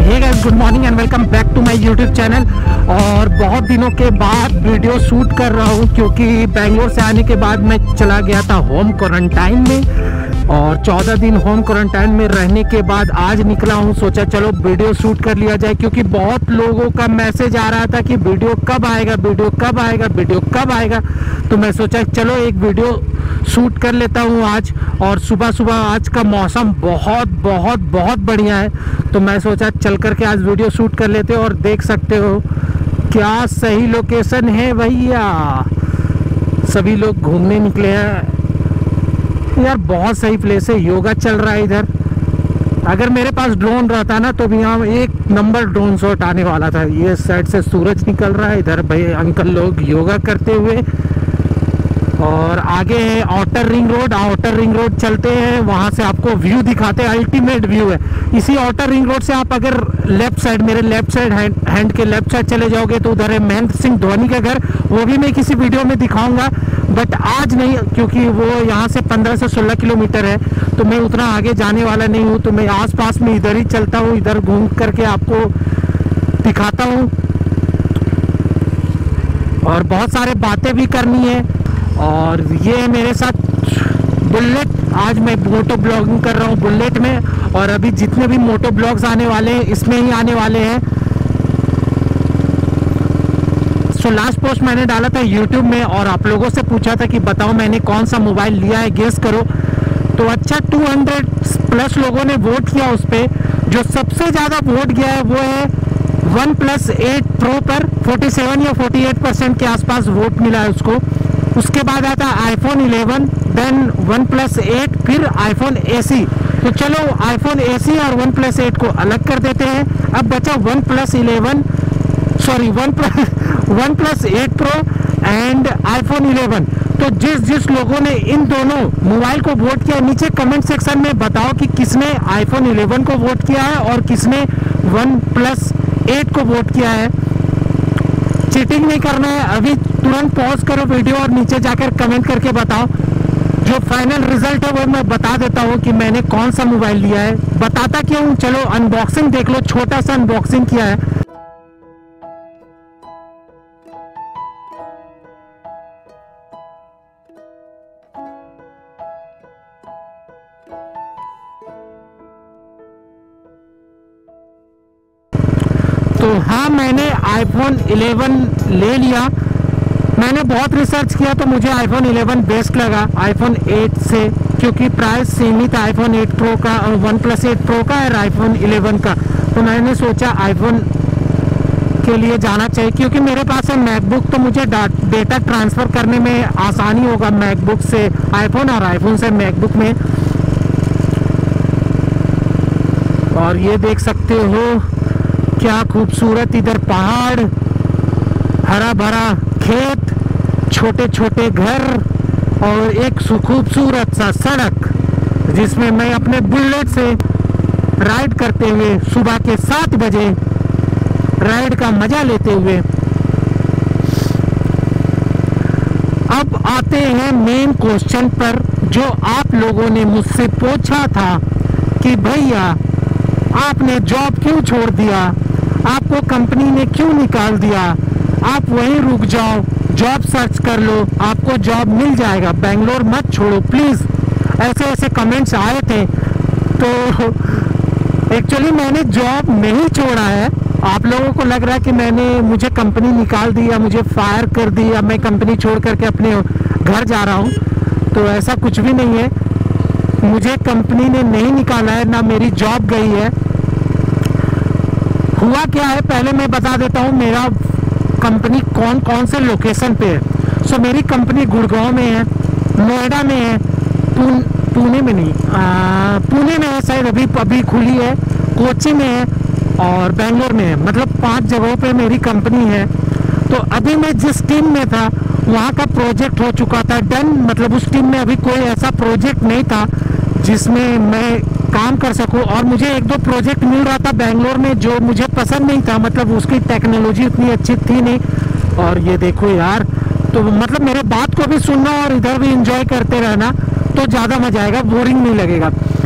Hey guys, good morning and welcome back to my YouTube channel. और बहुत दिनों के बाद वीडियो शूट कर रहा हूँ क्योंकि बेंगलोर से आने के बाद मैं चला गया था होम क्वारंटाइन में और 14 दिन होम क्वारंटाइन में रहने के बाद आज निकला हूँ। सोचा चलो वीडियो शूट कर लिया जाए क्योंकि बहुत लोगों का मैसेज आ रहा था कि वीडियो कब आएगा, वीडियो कब आएगा, वीडियो कब आएगा। तो मैं सोचा चलो एक वीडियो शूट कर लेता हूँ आज। और सुबह सुबह आज का मौसम बहुत बहुत बहुत बढ़िया है तो मैं सोचा चल करके आज वीडियो शूट कर लेते हो। और देख सकते हो क्या सही लोकेशन है भैया, सभी लोग घूमने निकले हैं यार। बहुत सही प्लेस है, योगा चल रहा है इधर। अगर मेरे पास ड्रोन रहता ना तो भी यहाँ एक नंबर ड्रोन शॉट आने वाला था। ये साइड से सूरज निकल रहा है, इधर भाई अंकल लोग योगा करते हुए। और आगे है outer ring road. Outer ring road चलते हैं, वहाँ से आपको व्यू दिखाते हैं, अल्टीमेट व्यू है। इसी आउटर रिंग रोड से आप अगर लेफ्ट साइड, मेरे लेफ्ट साइड हैंड के लेफ्ट साइड चले जाओगे तो उधर है महेंद्र सिंह धोनी का घर। वो भी मैं किसी वीडियो में दिखाऊंगा बट आज नहीं क्योंकि वो यहाँ से 15 से 16 किलोमीटर है तो मैं उतना आगे जाने वाला नहीं हूँ। तो मैं आसपास में इधर ही चलता हूँ, इधर घूम करके आपको दिखाता हूँ। और बहुत सारे बातें भी करनी है। और ये है मेरे साथ बुलेट। आज मैं मोटो ब्लॉगिंग कर रहा हूँ बुलेट में और अभी जितने भी मोटो ब्लॉग्स आने वाले हैं इसमें ही आने वाले हैं। सो लास्ट पोस्ट मैंने डाला था यूट्यूब में और आप लोगों से पूछा था कि बताओ मैंने कौन सा मोबाइल लिया है, गेस करो। तो अच्छा 200 प्लस लोगों ने वोट किया उस पर। जो सबसे ज़्यादा वोट गया है वो है OnePlus 8 Pro पर 47 या 48% के आसपास वोट मिला है उसको। उसके बाद आता iPhone 11, देन OnePlus 8, फिर iPhone SE। तो चलो iPhone SE और OnePlus 8 को अलग कर देते हैं। अब बचा OnePlus 8 Pro एंड iPhone 11। तो जिस लोगों ने इन दोनों मोबाइल को वोट किया नीचे कमेंट सेक्शन में बताओ कि किसने iPhone 11 को वोट किया है और किसने OnePlus 8 को वोट किया है। चीटिंग नहीं करना है, अभी तुरंत पॉज करो वीडियो और नीचे जाकर कमेंट करके बताओ। जो फाइनल रिजल्ट है वो मैं बता देता हूँ कि मैंने कौन सा मोबाइल लिया है। बताता क्यों, चलो अनबॉक्सिंग देख लो, छोटा सा अनबॉक्सिंग किया है। तो हाँ, मैंने iPhone 11 ले लिया। मैंने बहुत रिसर्च किया तो मुझे iPhone 11 बेस्ट लगा iPhone 8 से क्योंकि प्राइस सेम ही था iPhone 8 Pro का और OnePlus 8 Pro का और iPhone 11 का। तो मैंने सोचा iPhone के लिए जाना चाहिए क्योंकि मेरे पास है मैकबुक तो मुझे डेटा ट्रांसफ़र करने में आसानी होगा मैकबुक से iPhone और iPhone से मैकबुक में। और ये देख सकते हो क्या खूबसूरत इधर पहाड़, हरा भरा खेत, छोटे छोटे घर और एक खूबसूरत सा सड़क जिसमें मैं अपने बुलेट से राइड करते हुए सुबह के 7 बजे राइड का मजा लेते हुए। अब आते हैं मेन क्वेश्चन पर जो आप लोगों ने मुझसे पूछा था कि भैया आपने जॉब क्यों छोड़ दिया, आपको कंपनी ने क्यों निकाल दिया, आप वहीं रुक जाओ, जॉब सर्च कर लो, आपको जॉब मिल जाएगा, बेंगलोर मत छोड़ो प्लीज़। ऐसे ऐसे कमेंट्स आए थे। तो एक्चुअली मैंने जॉब नहीं छोड़ा है। आप लोगों को लग रहा है कि मुझे कंपनी निकाल दी या मुझे फायर कर दी या मैं कंपनी छोड़ करके अपने घर जा रहा हूँ, तो ऐसा कुछ भी नहीं है। मुझे कंपनी ने नहीं निकाला है, ना मेरी जॉब गई है। हुआ क्या है पहले मैं बता देता हूँ मेरा कंपनी कौन कौन से लोकेशन पे है। सो मेरी कंपनी गुड़गांव में है, नोएडा में है, पुणे में नहीं, पुणे में है शायद, अभी खुली है, कोची में है और बेंगलोर में है। मतलब 5 जगहों पे मेरी कंपनी है। तो अभी मैं जिस टीम में था वहाँ का प्रोजेक्ट हो चुका था डन। मतलब उस टीम में अभी कोई ऐसा प्रोजेक्ट नहीं था जिसमें मैं काम कर सकूं। और मुझे 1-2 प्रोजेक्ट मिल रहा था बेंगलोर में जो मुझे पसंद नहीं था, मतलब उसकी टेक्नोलॉजी उतनी अच्छी थी नहीं। और ये देखो यार, तो मतलब मेरे बात को भी सुनना और इधर भी एंजॉय करते रहना तो ज़्यादा मजा आएगा, बोरिंग नहीं लगेगा।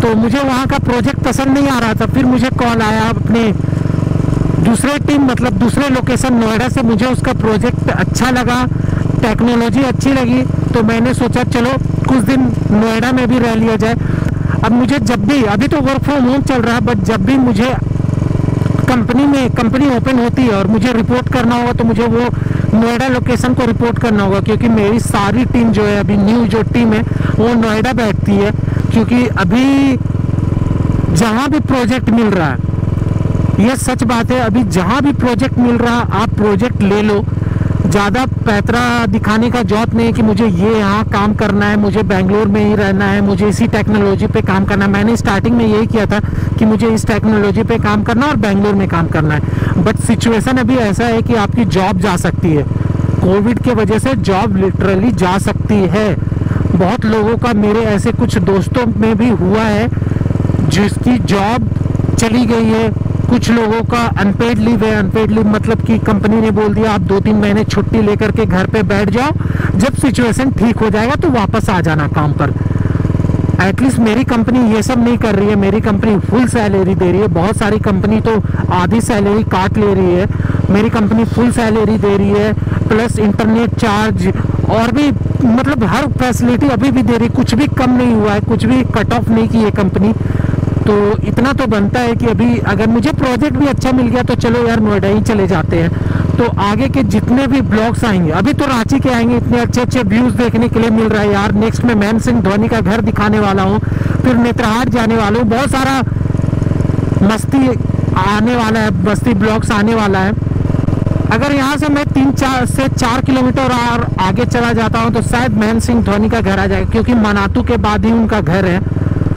तो मुझे वहाँ का प्रोजेक्ट पसंद नहीं आ रहा था। फिर मुझे कॉल आया अपने दूसरे टीम, मतलब दूसरे लोकेशन नोएडा से, मुझे उसका प्रोजेक्ट अच्छा लगा, टेक्नोलॉजी अच्छी लगी, तो मैंने सोचा चलो कुछ दिन नोएडा में भी रह लिया जाए। अब मुझे जब भी, अभी तो वर्क फ्रॉम होम चल रहा है, बट जब भी मुझे कंपनी ओपन होती है और मुझे रिपोर्ट करना होगा तो मुझे वो नोएडा लोकेशन को रिपोर्ट करना होगा, क्योंकि मेरी सारी टीम जो है, अभी न्यू जो टीम है वो नोएडा बैठती है। क्योंकि अभी जहाँ भी प्रोजेक्ट मिल रहा है, ये सच बात है, अभी जहाँ भी प्रोजेक्ट मिल रहा है आप प्रोजेक्ट ले लो। ज़्यादा पैतरा दिखाने का जरूरत नहीं है कि मुझे ये यहाँ काम करना है, मुझे बेंगलोर में ही रहना है, मुझे इसी टेक्नोलॉजी पे काम करना है। मैंने स्टार्टिंग में यही किया था कि मुझे इस टेक्नोलॉजी पे काम करना है और बेंगलोर में काम करना है। बट सिचुएशन अभी ऐसा है कि आपकी जॉब जा सकती है, कोविड के वजह से जॉब लिटरली जा सकती है। बहुत लोगों का, मेरे ऐसे कुछ दोस्तों में भी हुआ है जिसकी जॉब चली गई है। कुछ लोगों का अनपेड लीव है। अनपेड लीव मतलब कि कंपनी ने बोल दिया आप 2-3 महीने छुट्टी लेकर के घर पे बैठ जाओ, जब सिचुएशन ठीक हो जाएगा तो वापस आ जाना काम पर। एटलीस्ट मेरी कंपनी ये सब नहीं कर रही है, मेरी कंपनी फुल सैलरी दे रही है। बहुत सारी कंपनी तो आधी सैलरी काट ले रही है, मेरी कंपनी फुल सैलरी दे रही है, प्लस इंटरनेट चार्ज और भी, मतलब हर फैसिलिटी अभी भी दे रही, कुछ भी कम नहीं हुआ है, कुछ भी कट ऑफ नहीं की है कंपनी। तो इतना तो बनता है कि अभी अगर मुझे प्रोजेक्ट भी अच्छा मिल गया तो चलो यार नोएडा ही चले जाते हैं। तो आगे के जितने भी ब्लॉग्स आएंगे, अभी तो रांची के आएंगे, इतने अच्छे अच्छे व्यूज़ देखने के लिए मिल रहा है यार। नेक्स्ट में महेंद्र सिंह धोनी का घर दिखाने वाला हूँ, फिर नेत्रहाट जाने वाला हूँ, बहुत सारा मस्ती आने वाला है, मस्ती ब्लॉग्स आने वाला है। अगर यहाँ से मैं 3 से 4 किलोमीटर और आगे चला जाता हूँ तो शायद महेंद्र सिंह धोनी का घर आ जाएगा, क्योंकि मनातू के बाद ही उनका घर है।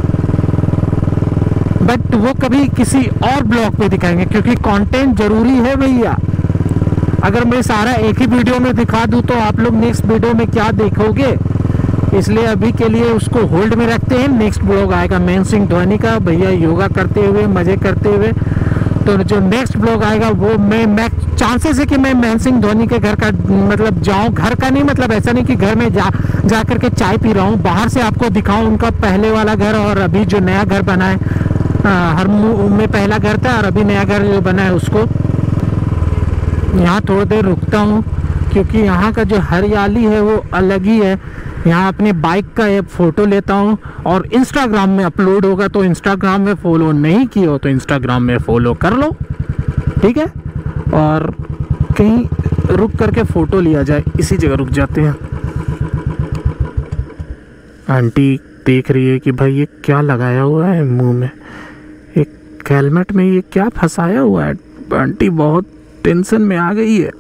बट वो कभी किसी और ब्लॉग पे दिखाएंगे, क्योंकि कंटेंट जरूरी है भैया। अगर मैं सारा एक ही वीडियो में दिखा दूं तो आप लोग नेक्स्ट वीडियो में क्या देखोगे, इसलिए अभी के लिए उसको होल्ड में रखते हैं। नेक्स्ट ब्लॉग आएगा महेंद्र सिंह धोनी का, भैया योगा करते हुए, मजे करते हुए। तो जो नेक्स्ट ब्लॉग आएगा वो मैं चांसेस है कि मैं महेंद्र सिंह धोनी के घर का, मतलब जाऊं, घर का नहीं, मतलब ऐसा नहीं कि घर में जा करके चाय पी रहा हूँ, बाहर से आपको दिखाऊं उनका पहले वाला घर और अभी जो नया घर बना है। हर में पहला घर था और अभी नया घर जो बना है उसको। यहाँ थोड़ी देर रुकता हूँ क्योंकि यहाँ का जो हरियाली है वो अलग ही है। यहाँ अपने बाइक का एक फ़ोटो लेता हूँ और इंस्टाग्राम में अपलोड होगा, तो इंस्टाग्राम में फॉलो नहीं किए हो तो इंस्टाग्राम में फॉलो कर लो, ठीक है। और कहीं रुक करके फ़ोटो लिया जाए, इसी जगह रुक जाते हैं। आंटी देख रही है कि भाई ये क्या लगाया हुआ है मुंह में, एक हेलमेट में ये क्या फंसाया हुआ है। आंटी बहुत टेंशन में आ गई है।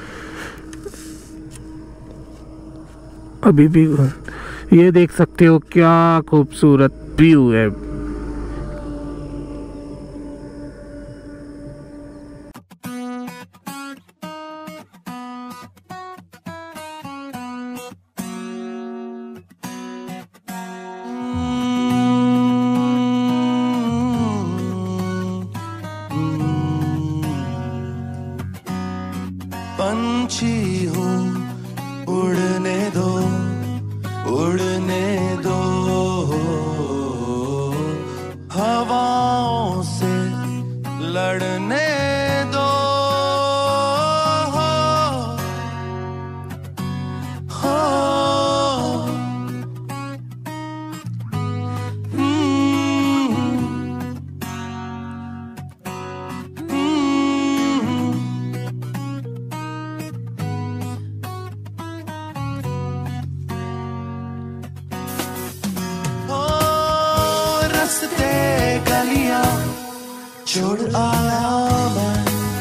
अभी भी ये देख सकते हो क्या खूबसूरत व्यू है। पंछी हूँ, उड़ने दो, उड़ने दो, हवाओं से लड़ने दो, हो, रास्ते गलियां छोड़ आया मैं,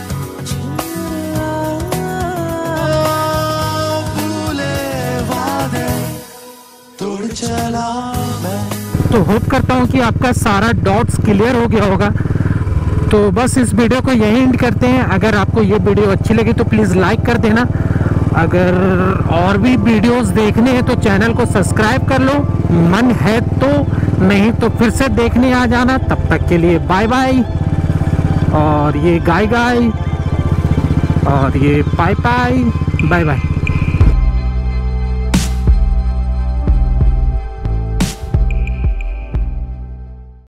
भूले वादे तोड़ चला मैं। तो होप करता हूँ कि आपका सारा डॉट्स क्लियर हो गया होगा। तो बस इस वीडियो को यहीं एंड करते हैं। अगर आपको ये वीडियो अच्छी लगी तो प्लीज़ लाइक कर देना। अगर और भी वीडियोस देखने हैं तो चैनल को सब्सक्राइब कर लो, मन है तो, नहीं तो फिर से देखने आ जाना। तब तक के लिए बाय बाय। और ये गाय गाय और ये पाई पाई, बाय बाय।